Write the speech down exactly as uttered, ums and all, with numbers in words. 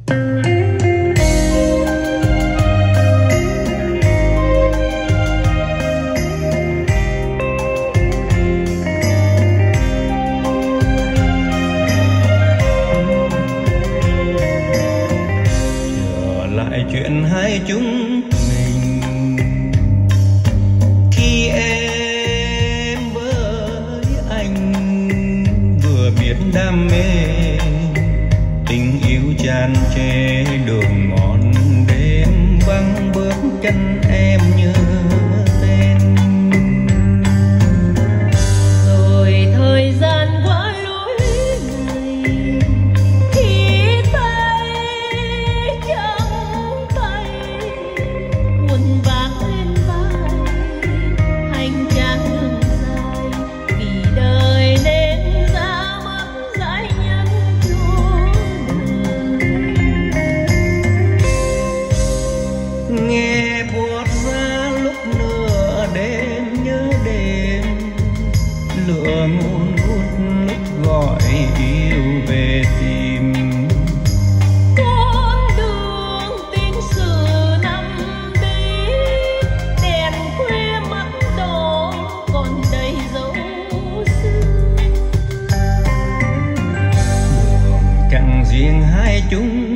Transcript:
Chuyện hai chúng mình khi em với anh vừa biết đam mê tình yêu tràn trề đường mòn đêm vắng bước chân em như tên. Rồi thời gian qua lối này khi tay trắng tay buồn vác lên vai hành trang đường dài vì đời nên ra mắt giải nhân chốn đời. Nghe buốt ra lúc nửa đêm nhớ đêm lửa ngùn ngút lúc gọi yêu về tìm. Con đường tình sự năm đi đèn khuya mắt đỏ còn đầy dấu sương. Đường chẳng riêng hai chúng